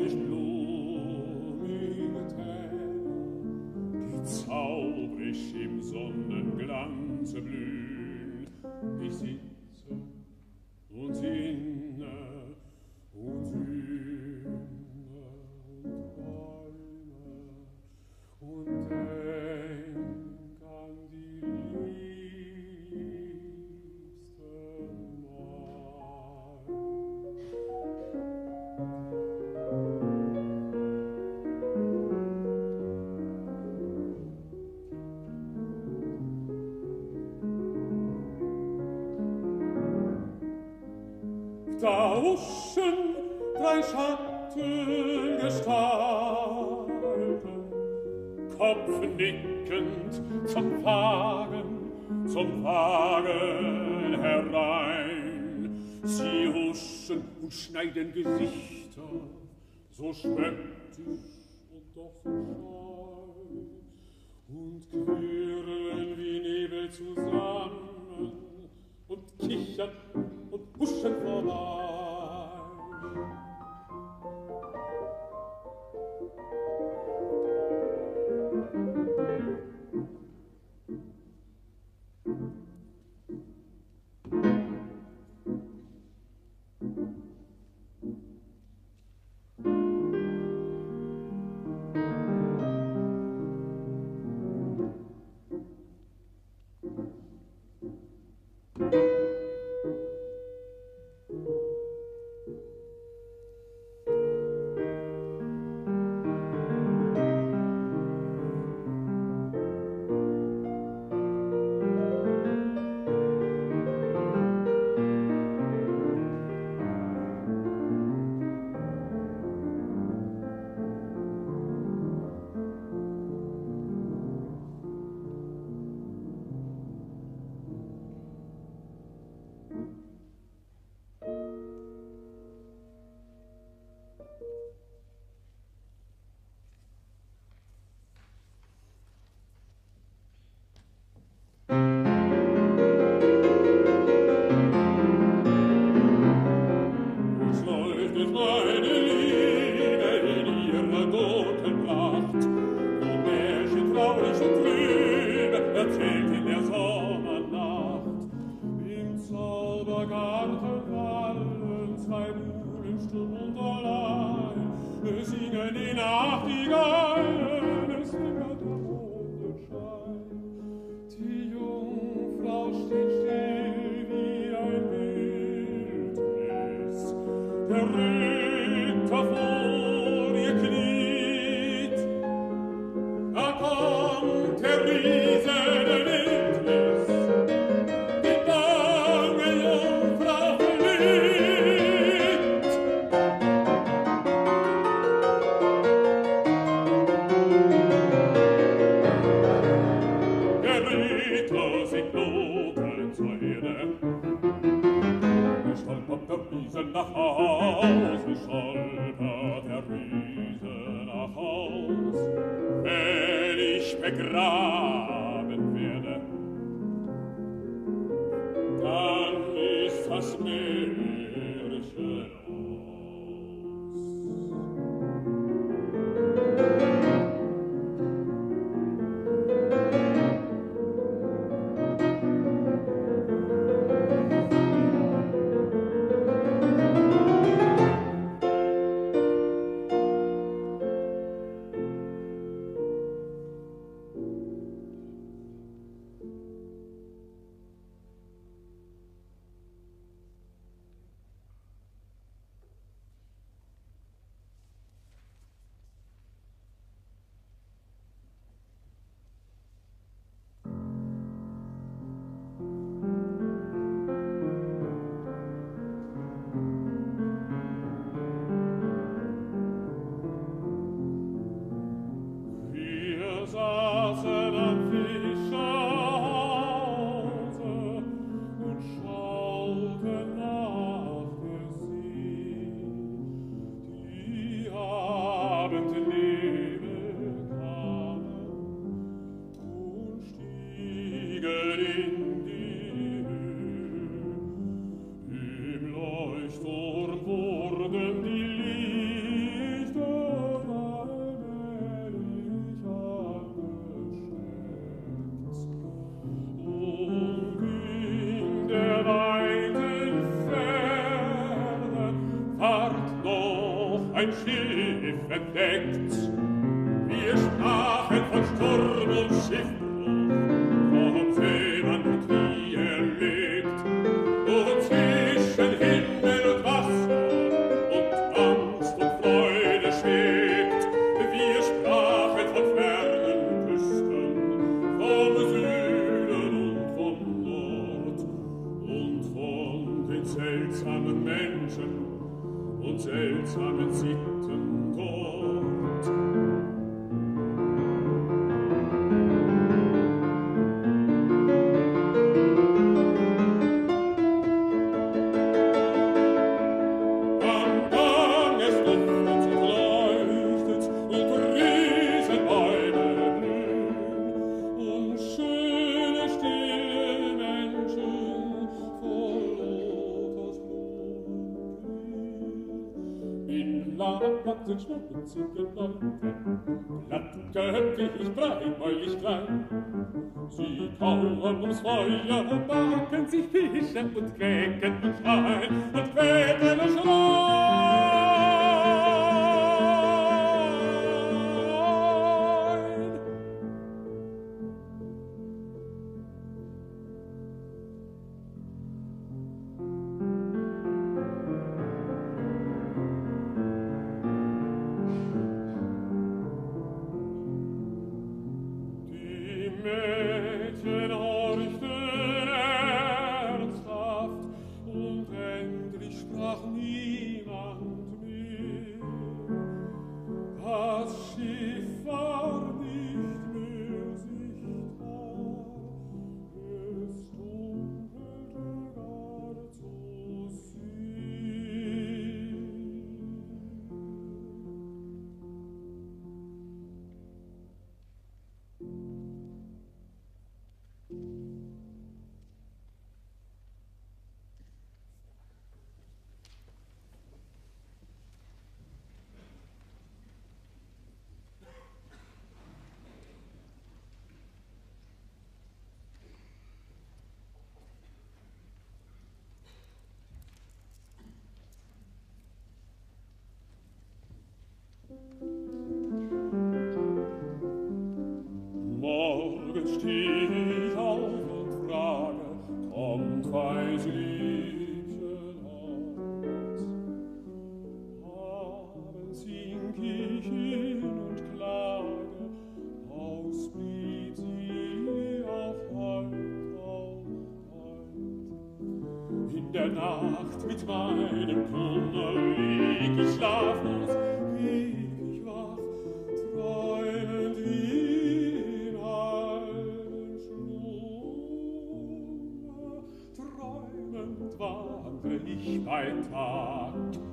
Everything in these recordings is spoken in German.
nicht blumige Täler, die zaubrig im Sonnenglanze blühen. Ich sitze und sinne und sinne und träume und denk an die liebste Maid. Da huschen drei Schattengestalten, kopfnickend zum Wagen herein. Sie huschen und schneiden Gesichter, so spöttisch und doch so scheu, und quirlen wie Nebel zusammen und kichern und huschen vorbei. Begraben werde, dann ist das Märchen aus. Schiff entdeckt. Wir sprachen von Sturm und Schiffbruch, vom Seemann und wie er lebt, und zwischen Himmel und Wasser und Angst und Freude schwebt. Wir sprachen von fernen Küsten, vom Süden und vom Nord, und von den seltsamen Menschen und seltsamen Sitten dort. Am Gang es duftet und leuchtet und Riesenbäume blühen und schöne, stille Menschen voll Lotusblumen. In Lagen schmutzige Leute, glattköpfig, breitmäulig klein. Sie kauern ums Feuer, backen sich Fische und quäken und schreien und quäken und schreien. Die Mädchen horchten ernsthaft, und endlich sprach niemand mehr. Das Schiff war nicht mehr sichtbar, es dunkelte gar zu sehr. Morgen steh ich auf und frage, kommt weiß Liebchen aus? Abends sing ich hin und klage, aus blieb sie auf Halt, auf Halt. In der Nacht mit meinem Kummer lieg ich schlaflos, lieg ich wach, träumend wie im halben Schlummer, träumend wandre ich bei Tag.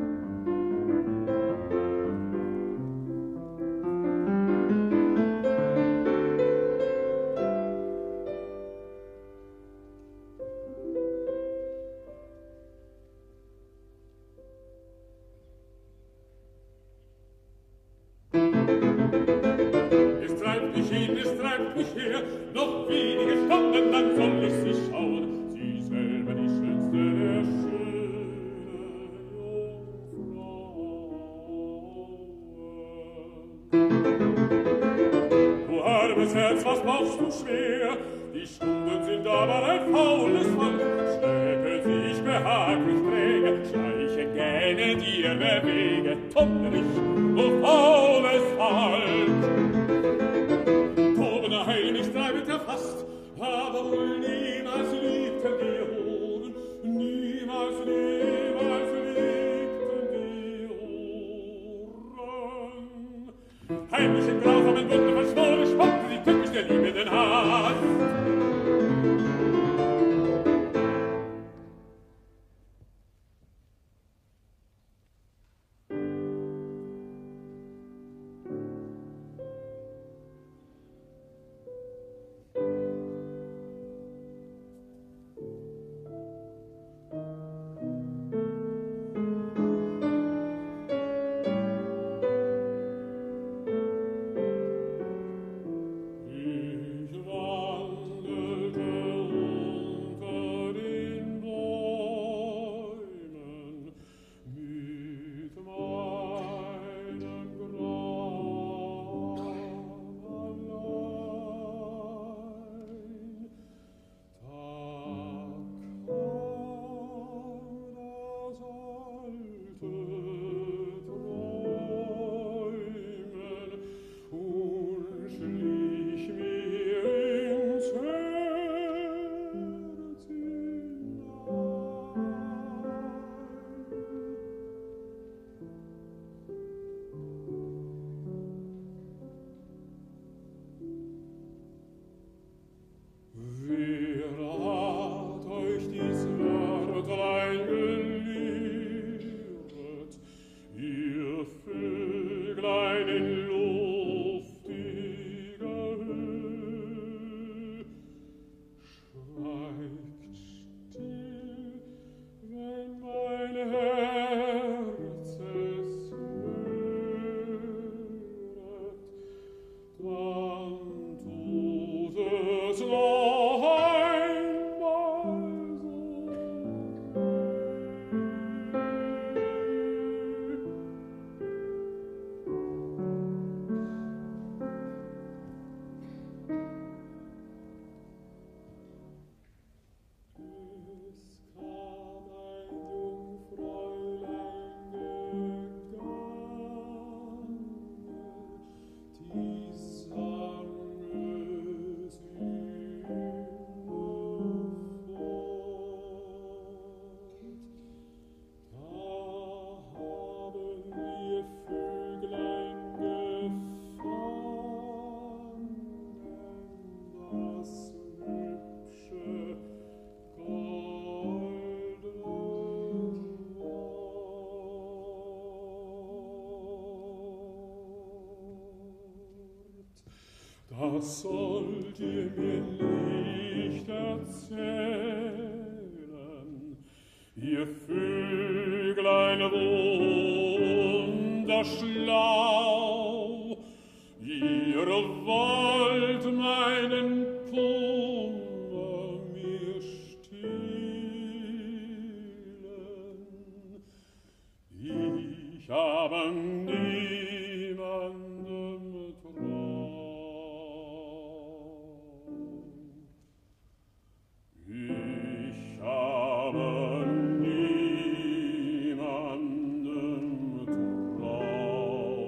Es treibt mich hin, es treibt mich her, noch wenige Stunden, dann soll ich sie schauen, sie selber die schönste der schönen Jungfrauen. Du armes Herz, was brauchst du schwer? Die Stunden sind aber ein faules Volk. Schleppe sich behaglich träge, schleiche gähne dir der Wege, Tommerich, o faules Volk. Toben ein, ich treibet erfasst, aber wohl niemals liebten die Hoden, niemals, niemals liebten die Ohren. Heimlich in grausamen Wunden verschworen, spotten sie tückisch der liebenden Hass. Das sollt ihr mir nicht erzählen, ihr Vöglein wunderschlau, ihr wollt meinen Kummer mir stillen. Ich habe niemandem treu. Ich habe niemandem treu.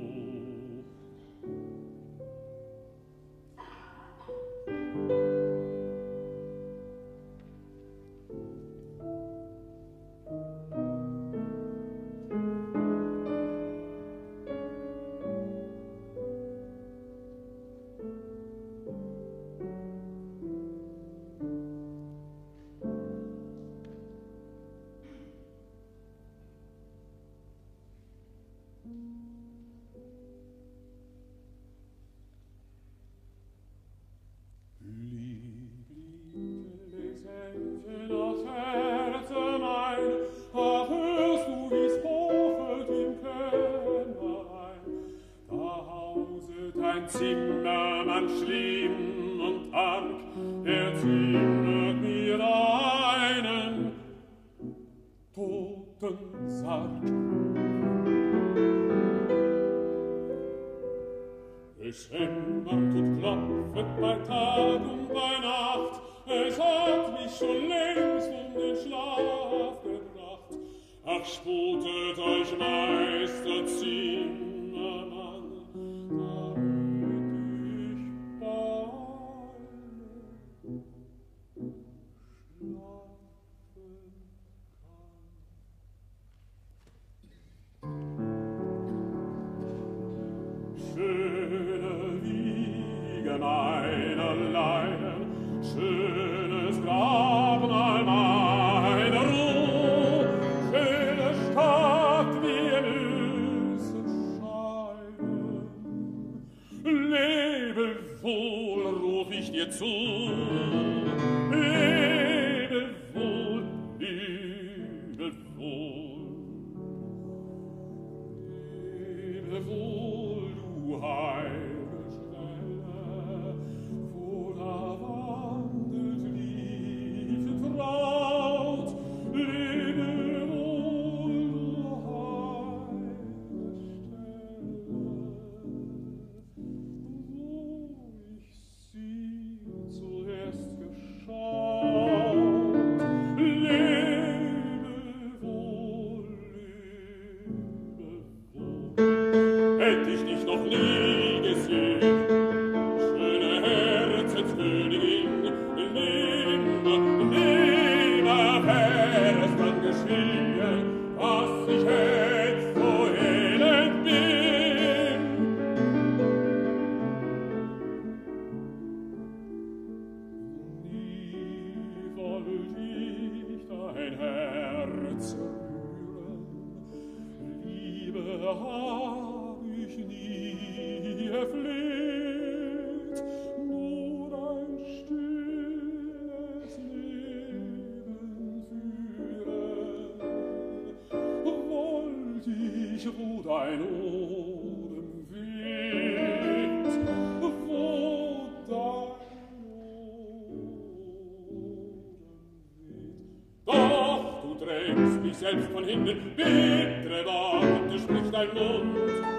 Zimmermann schlimm und arg, er zimmert mir einen Totensarg. Es hämmert und klopft bei Tag und bei Nacht, es hat mich schon längst den Schlaf gebracht. Ach, sputet euch, Meister Zimmermann, schöne Wiege meiner Leiden, schönes Grab all meiner Ruh, schöne Stadt, wir müssen scheiden. Lebe wohl, ruf ich dir zu, lebe wohl, lebe wohl, lebe wohl, du heile Stelle, wo da wandelt Liebe traut, lebe wohl, du heile Stelle, wo ich sie zuerst geschaut, lebe wohl, hätt ich dich noch nie gesehen, schöne Herzenskönigin, nimmer wär's dann geschehen, dass ich jetzt so elend bin. Nie wollt ich dein Herz rühren, Liebe hab ich nie erfleht, nur ein stilles Leben führen. Wollt ich, wo dein Odem weht, wo dein Odem weht. Doch du drängst mich selbst von hinten, bittere Worte spricht dein Mund.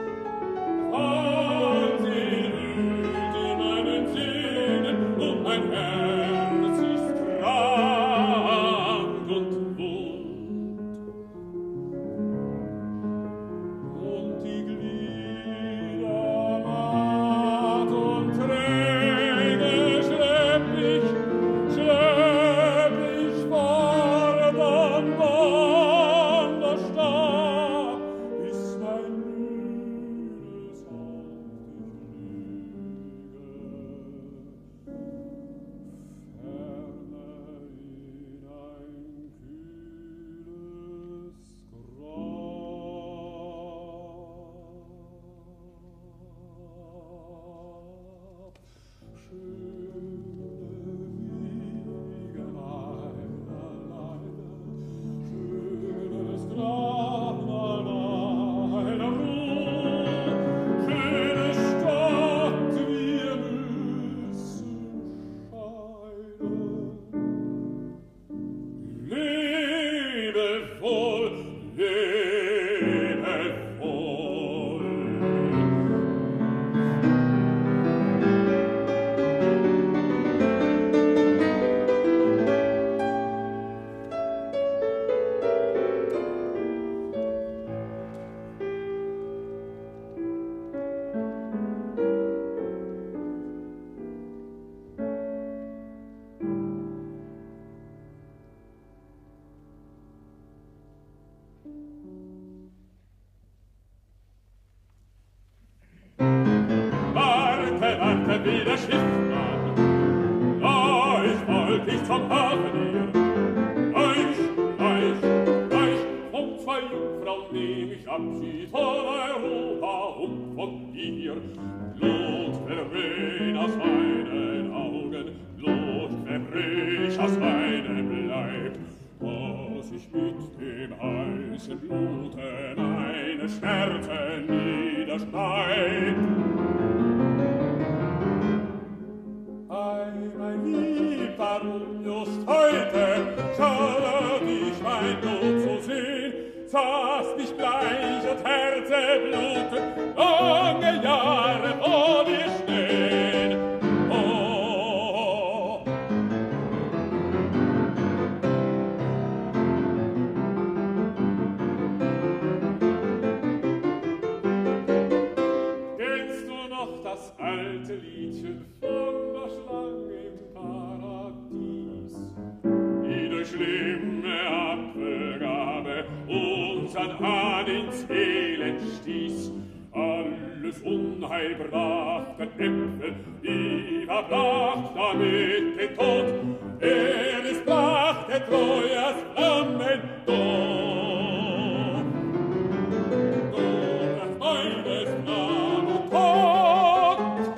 Wahnsinn wühlt in meinen Sehnen und mein Herz ist krank und wund. Und die Glieder matt und träge schlepp ich fort an Wanderstab, bis mein Abschied von Europa und von dir. Blut verwehen aus meinen Augen, Blut verbrich aus meinem Leib, dass ich mit dem heißen Blute meine Schmerzen niederschreib. Ei, mein Lieb, warum just heute schade dich mein Tod zu sehen, saß mich bleich und Herze bluten, lange Jahre vor dir stehen. Oh, kennst du noch das alte Liedchen von der Schlange im Paradies, die durch schlimme Apfelgabe unsern Hahn ins Elend stieß? Alles Unheil brach den Äpfel, die verbracht damit den Tod. Er brachte Trojas Flammen doch. Du hast meines Flamm und Tod.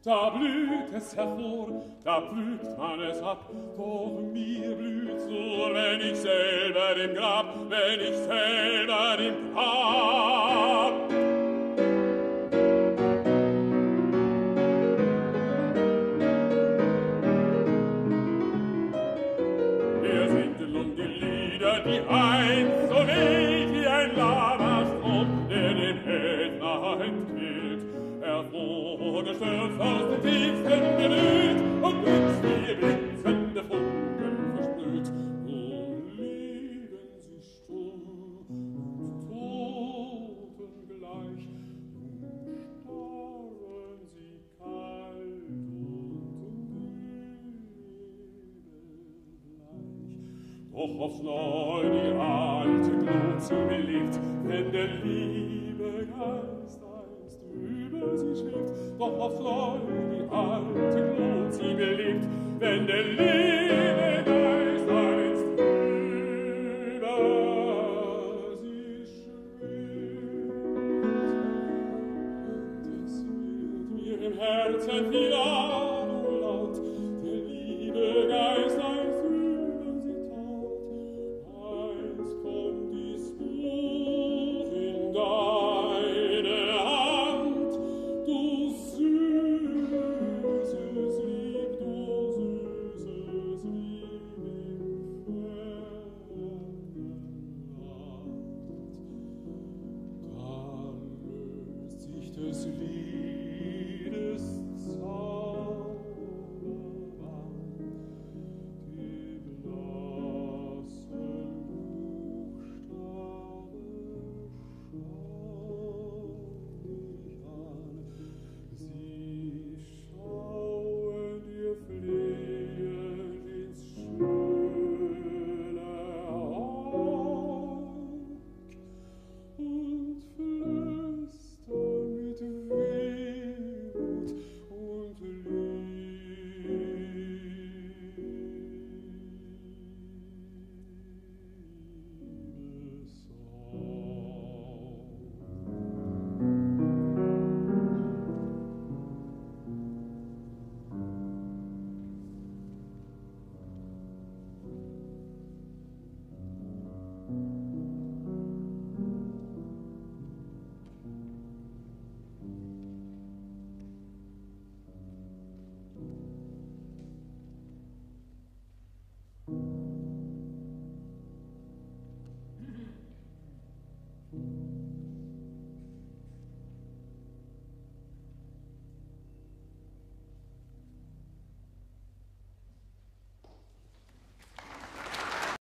Da blüht es hervor, da pflückt man es ab, doch mir blüht's nur, wenn ich selber im Grab, wenn ich selber im Grab. Wir singen nun die Lieder, die einst so wild wie ein Lavastrom, der den Ätna entquillt, hervorgestürzt aus dem tiefsten Gemüt und uns wie blitzende Funken versprüht. Nun liegen sie stumm und Toten gleich, nun starren sie kalt und nebelgleich. Doch aufs Neu die alte Glut sie belebt, wenn der liebe Geist einst über sie schwebt. Doch aufs Neu die alte Glut sie belebt, wenn der liebe